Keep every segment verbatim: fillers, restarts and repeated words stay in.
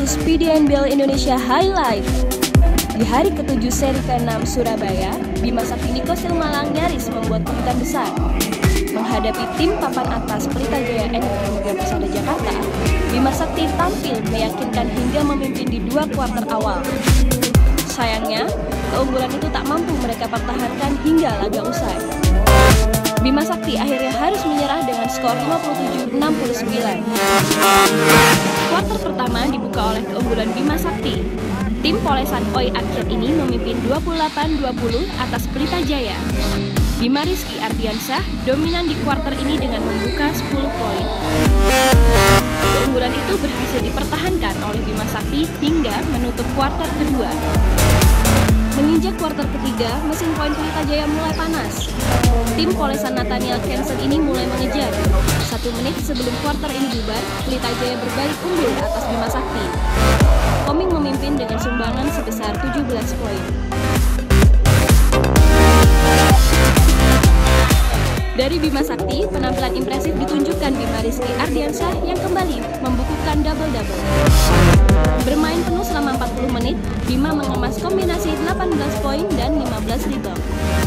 Speedy N B L Indonesia Highlight. Di hari ketujuh seri keenam Surabaya, Bima Sakti Niko Silmalang nyaris membuat kejutan besar. Menghadapi tim papan atas Pelita Jaya Energi Persada Jakarta, Bima Sakti tampil meyakinkan hingga memimpin di dua kuarter awal. Sayangnya, keunggulan itu tak mampu mereka pertahankan hingga laga usai. Bima Sakti akhirnya harus menyerah dengan skor lima puluh tujuh enam puluh sembilan. Kuarter pertama dibuka oleh keunggulan Bima Sakti. Tim Polesan Oi Akyat ini memimpin dua puluh delapan dua puluh atas Pelita Jaya. Bima Rizky Ardiansyah dominan di kuarter ini dengan membuka sepuluh poin. Keunggulan itu berhasil dipertahankan oleh Bima Sakti hingga menutup kuarter kedua. Menginjak kuarter ketiga, mesin poin Pelita Jaya mulai panas. Tim Polesan Nathaniel Kensen ini mulai mengejar. Satu menit sebelum kuarter ini bubar, Pelita Jaya berbalik unggul atas Bima Sakti. Koming memimpin dengan sumbangan sebesar tujuh belas poin. Dari Bima Sakti, penampilan impresif ditunjukkan Bima Rizky Ardiansyah yang kembali membukukan double-double. Bermain penuh selama empat puluh menit, Bima mengemas kombinasi delapan belas poin dan lima belas rebound.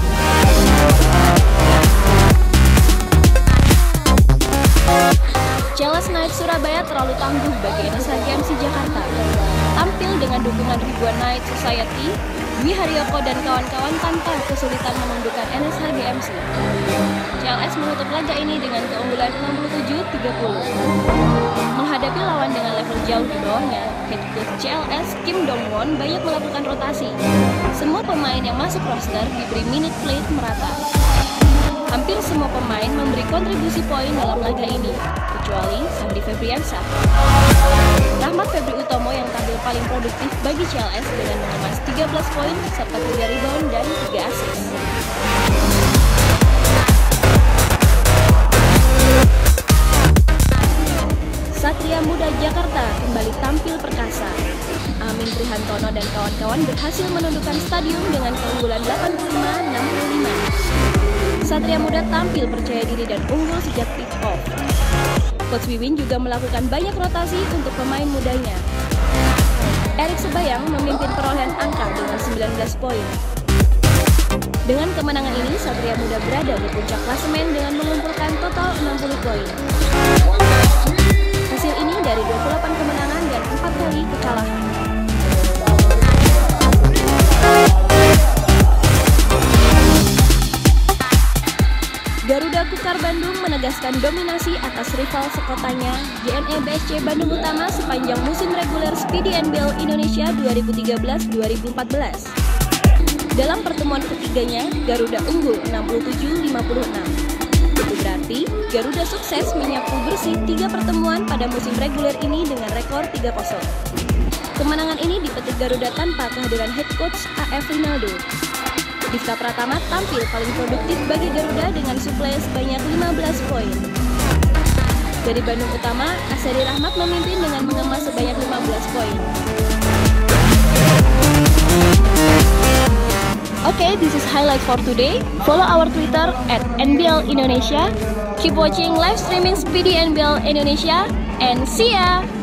C L S Knights Surabaya terlalu tangguh bagi N S H G M C Jakarta. Tampil dengan dukungan ribuan Knight Society, Dwi Haryoko dan kawan-kawan tanpa kesulitan menundukkan N S H G M C. C L S menutup laga ini dengan keunggulan enam puluh tujuh tiga puluh. Menghadapi lawan dengan level jauh di bawahnya, head coach C L S Kim Dong-won banyak melakukan rotasi. Semua pemain yang masuk roster diberi minute play merata. Hampir semua pemain memberi kontribusi poin dalam laga ini, kecuali Sandi Febriansyah. Rahmat Febri Utomo yang tampil paling produktif bagi C L S dengan mengemas tiga belas poin serta tiga rebound dan tiga assist. Satria Muda Jakarta kembali tampil perkasa. Amin Trihantono dan kawan-kawan berhasil menundukkan stadion dengan keunggulan delapan puluh lima enam puluh lima. Satria Muda tampil percaya diri dan unggul sejak tip-off. Coach Wiwin juga melakukan banyak rotasi untuk pemain mudanya. Erik Sebayang memimpin perolehan angka dengan sembilan belas poin. Dengan kemenangan ini, Satria Muda berada di puncak klasemen dengan mengumpulkan total enam puluh poin. Hasil ini dari dua puluh delapan kemenangan dan empat kali kekalahan. Garuda Kukar Bandung menegaskan dominasi atas rival sekotanya J N E B S C Bandung Utama sepanjang musim reguler Speedy N B L Indonesia dua ribu tiga belas dua ribu empat belas. Dalam pertemuan ketiganya, Garuda unggul enam puluh tujuh lima puluh enam. Itu berarti Garuda sukses menyapu bersih tiga pertemuan pada musim reguler ini dengan rekor tiga kosong. Kemenangan ini dipetik Garuda tanpa kehadiran head coach A F Rinaldo. Difta Pratama tampil paling produktif bagi Garuda dengan suplai sebanyak lima belas poin. Dari Bandung Utama, Asari Rahmat memimpin dengan mengemas sebanyak lima belas poin. Okay, this is highlight for today. Follow our Twitter at N B L Indonesia. Keep watching live streaming Speedy N B L Indonesia and see ya!